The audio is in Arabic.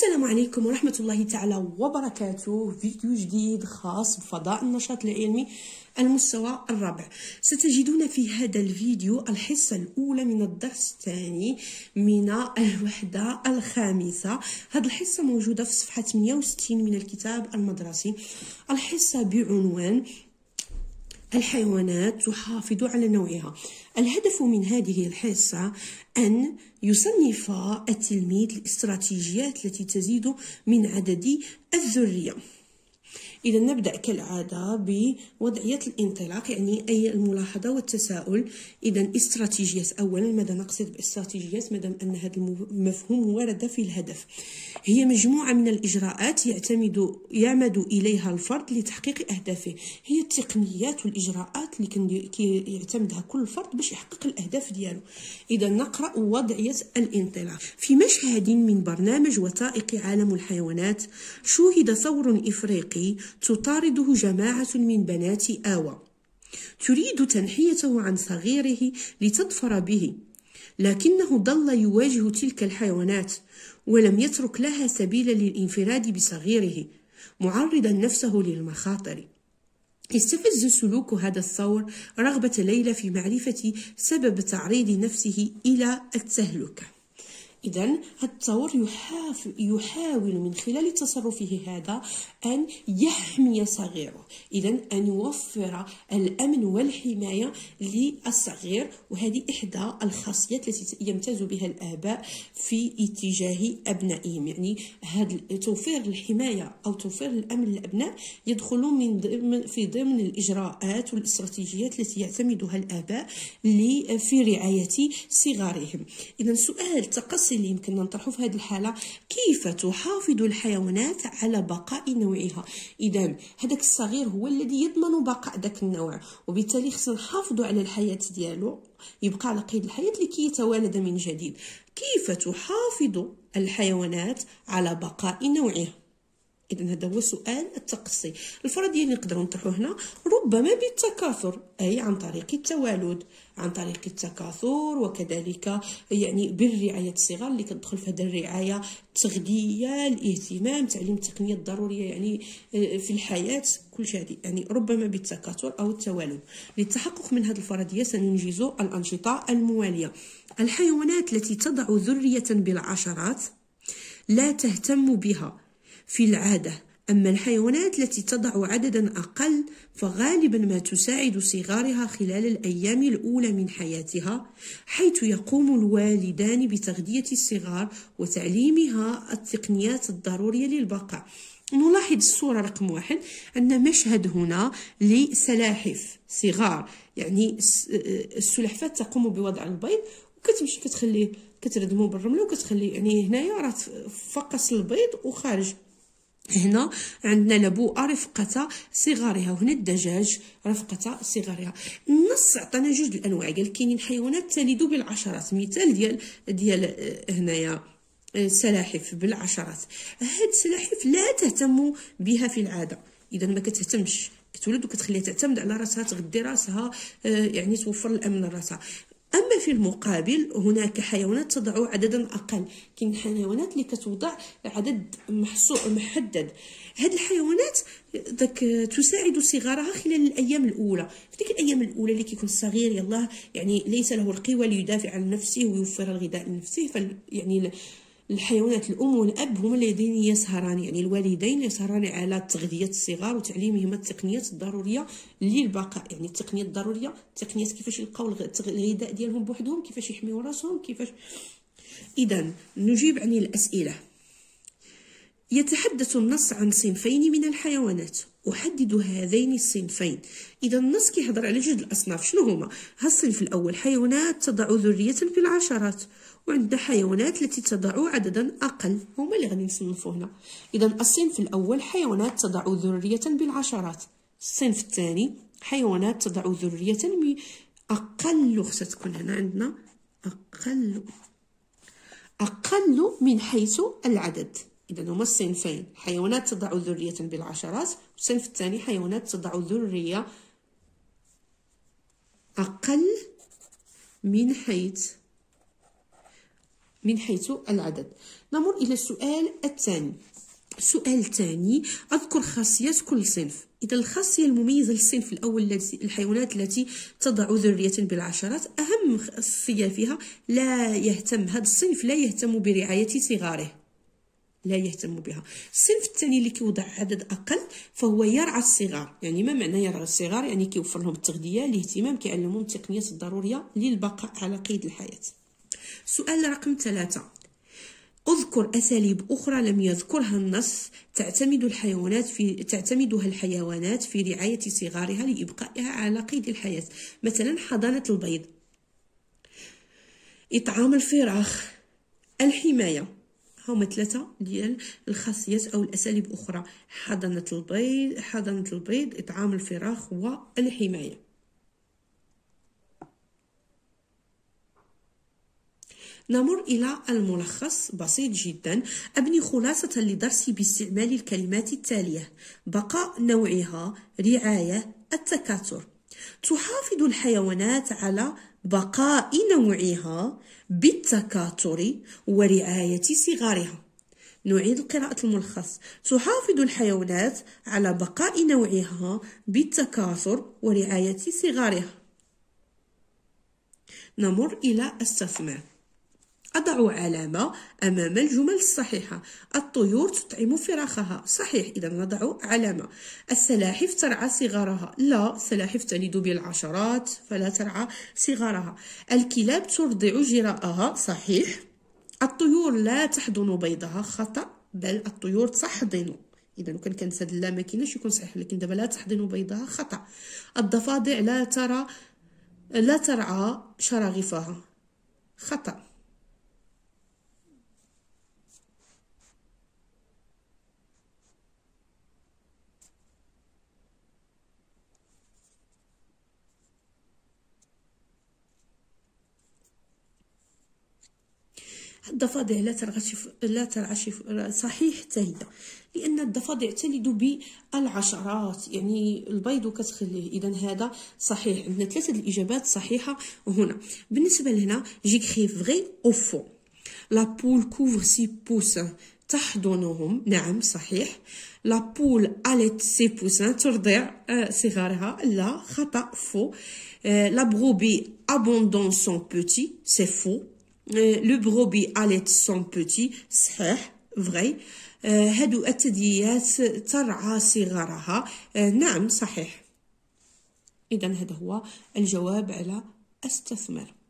السلام عليكم ورحمة الله تعالى وبركاته. فيديو جديد خاص بفضاء النشاط العلمي المستوى الرابع. ستجدون في هذا الفيديو الحصة الأولى من الدرس الثاني من الوحدة الخامسة. هذه الحصة موجودة في صفحة 68 من الكتاب المدرسي. الحصة بعنوان الحيوانات تحافظ على نوعها. الهدف من هذه الحصة أن يصنف التلميذ الاستراتيجيات التي تزيد من عدد الذرية. إذا نبدأ كالعادة بوضعية الانطلاق، يعني أي الملاحظة والتساؤل. إذا استراتيجيات، أولا ماذا نقصد باستراتيجيات؟ مادام أن هذا المفهوم ورد في الهدف، هي مجموعة من الإجراءات يعمد إليها الفرد لتحقيق أهدافه. هي التقنيات والإجراءات اللي يعتمدها كل فرد باش يحقق الأهداف ديالو. إذا نقرأ وضعية الانطلاق. في مشهد من برنامج وثائقي عالم الحيوانات، شوهد ثور إفريقي تطارده جماعة من بنات آوى تريد تنحيته عن صغيره لتظفر به، لكنه ظل يواجه تلك الحيوانات ولم يترك لها سبيلا للانفراد بصغيره، معرضا نفسه للمخاطر. استفز سلوك هذا الثور رغبة ليلى في معرفة سبب تعريض نفسه إلى التهلكة. إذن هذا الثور يحاول من خلال تصرفه هذا أن يحمي صغيره، إذن أن يوفر الأمن والحماية للصغير. وهذه إحدى الخاصيات التي يمتاز بها الآباء في اتجاه أبنائهم، يعني هذا توفير الحماية أو توفير الأمن للأبناء يدخلون في ضمن الإجراءات والاستراتيجيات التي يعتمدها الآباء في رعاية صغارهم. إذن سؤال تقصي اللي يمكن نطرحه في هذه الحالة: كيف تحافظ الحيوانات على بقاء نوعها؟ إذا هذاك الصغير هو الذي يضمن بقاء ذاك النوع، وبالتالي خصنا نحافظوا على الحياة ديالو، يبقى على قيد الحياة لكي يتوالد من جديد. كيف تحافظ الحيوانات على بقاء نوعها؟ إذن هذا هو سؤال التقصي. الفرضية اللي نقدروا نطرحوه هنا ربما بالتكاثر، أي عن طريق التوالد، عن طريق التكاثر، وكذلك يعني بالرعاية الصغار اللي كتدخل في هذه الرعاية التغذية، الاهتمام، تعليم التقنيات الضرورية يعني في الحياة، كل شيء هذه يعني ربما بالتكاثر أو التوالد. للتحقق من هذه الفرضية سننجز الأنشطة الموالية. الحيوانات التي تضع ذرية بالعشرات لا تهتم بها في العادة، أما الحيوانات التي تضع عددا أقل فغالبا ما تساعد صغارها خلال الأيام الأولى من حياتها، حيث يقوم الوالدان بتغذية الصغار وتعليمها التقنيات الضرورية للبقاء. نلاحظ الصورة رقم 1 أن مشهد هنا لسلاحف صغار، يعني السلحفاة تقوم بوضع البيض وكتمشي كتخليه كتردمو بالرملة وكتخليه، يعني هنايا راه فقس البيض وخارج. هنا عندنا لبوءة رفقة صغارها، وهنا الدجاج رفقة صغارها. النص عطانا جوج الانواع، قال كاينين حيوانات تلد بالعشرات، مثال ديال هنايا سلاحف بالعشرات. هاد السلاحف لا تهتم بها في العاده، اذا ما كتهتمش، كتولد وكتخليها تعتمد على راسها، تغذي راسها، يعني توفر الامن لراسها. أما في المقابل هناك حيوانات تضع عددا أقل، كاين حيوانات اللي كتوضع عدد محدد. هاد الحيوانات تساعد صغارها خلال الأيام الأولى. في ديك الأيام الأولى اللي كيكون الصغير يلاه يعني ليس له القوى ليدافع عن نفسه ويوفر الغذاء لنفسه، يعني الحيوانات الأم والأب هما الذين يسهران، يعني الوالدين يسهران على تغذية الصغار وتعليمهم التقنيات الضرورية للبقاء، يعني التقنيات الضرورية، تقنيات كيفاش يلقاو الغذاء ديالهم بوحدهم، كيفاش يحميو راسهم، كيفاش. إذا نجيب عن الأسئلة. يتحدث النص عن صنفين من الحيوانات، أحدد هذين الصنفين. إذا النص كيهضر على جوج الأصناف. شنو هما؟ الصنف الأول حيوانات تضع ذرية بالعشرات، وعندنا حيوانات التي تضع عددا أقل، هما اللي غادي نصنفوا هنا. إذا الصنف الأول حيوانات تضع ذرية بالعشرات. الصنف الثاني حيوانات تضع ذرية أقل، خصها تكون هنا عندنا أقل من حيث العدد. إذا هما الصنفين حيوانات تضع ذرية بالعشرات، والصنف الثاني حيوانات تضع ذرية أقل من حيث العدد. نمر إلى السؤال الثاني. السؤال الثاني: أذكر خاصيات كل صنف. إذا الخاصية المميزة للصنف الأول الحيوانات التي تضع ذرية بالعشرات، أهم خاصية فيها لا يهتم هذا الصنف لا يهتم برعاية صغاره، لا يهتم بها. الصنف الثاني اللي كيوضع عدد أقل فهو يرعى الصغار. يعني ما معنى يرعى الصغار؟ يعني كيوفر لهم التغذية، الاهتمام، كيعلمهم التقنيات الضرورية للبقاء على قيد الحياة. سؤال رقم 3: اذكر أساليب أخرى لم يذكرها النص تعتمدها الحيوانات في رعاية صغارها لإبقائها على قيد الحياة. مثلا حضانة البيض، إطعام الفراخ، الحماية. هما 3 ديال الخاصيات أو الأساليب الأخرى: حضانة البيض، إطعام الفراخ، والحماية. نمر إلى الملخص، بسيط جدا. أبني خلاصة لدرسي باستعمال الكلمات التالية: بقاء نوعها، رعاية، التكاثر. تحافظ الحيوانات على بقاء نوعها بالتكاثر ورعاية صغارها. نعيد قراءة الملخص: تحافظ الحيوانات على بقاء نوعها بالتكاثر ورعاية صغارها. نمر إلى استثمار. أضع علامة أمام الجمل الصحيحة. الطيور تطعم فراخها، صحيح، إذا نضع علامة. السلاحف ترعى صغارها، لا، السلاحف تلد بالعشرات فلا ترعى صغارها. الكلاب ترضع جراءها، صحيح. الطيور لا تحضن بيضها، خطأ، بل الطيور تحضن. إذا كان كانت هاد لا ما كايناش يكون صحيح، لكن دابا لا تحضن بيضها، خطأ. الضفادع لا ترعى شراغفها، خطأ. الضفادع لا ترعى صحيح تهدى، لأن الضفادع تلد بالعشرات، يعني البيض كتخليه. إذا هذا صحيح. عندنا 3 الإجابات صحيحة هنا. بالنسبة لهنا جيكري فغي أو فو. لا بول كوفر سي بوسان، تحضنهم، نعم صحيح. لا بول أليت سي بوسان، ترضع صغارها، لا، خطأ، فو. لا بروبي أبوندون سون بوتي، سي فو. لو بروبي أليت سون بوتي، صحيح، فغي. هادو الثدييات ترعى صغارها، نعم صحيح. إذا هذا هو الجواب على استثمر.